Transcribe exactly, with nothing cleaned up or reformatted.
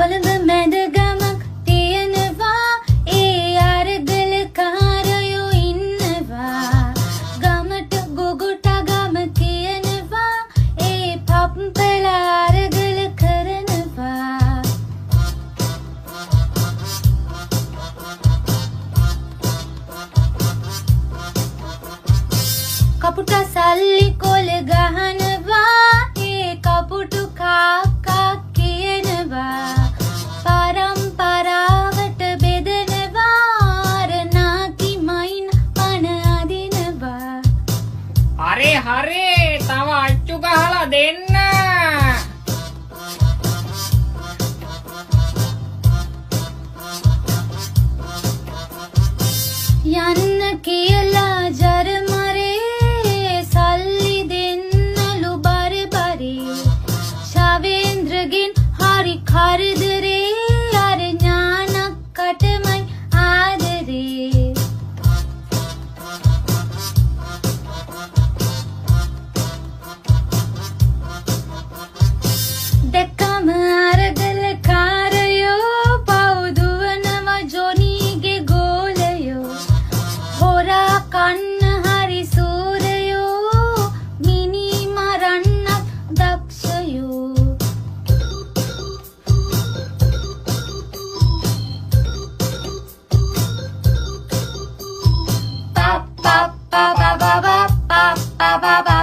කොළඹ මැද ගමක් තියෙනවා ඒ අරගල කාරයෝ ඉන්නවා ගමට ගොගොට ගම කියනවා ඒ පප්පල අරගල කරනවා කපුට සල්ලි කොල ගහනවා ඒ කපුටු කාකා කියනවා පරම්පරාවට බෙදනවා අරනාති මයින් පණ අදිනවා හරි හරි තව අච්චු ගහලා දෙන්න යන්න කියලා ජරමරේ සල්ලි දෙන්නලු බරබරේ ශවේන්ද්‍රගෙන් හරි කරදරේ අර ඥානක්කටමයි ආදරේ දැක්කම අරගල කාරයෝ පවුදුවනවා ජොනීගේ ගෝලයෝ හොරා කන්න හරි සූරයෝ මිනි මරන්නත් දක්ෂයෝ pa pa pa pa pa pa pa pa pa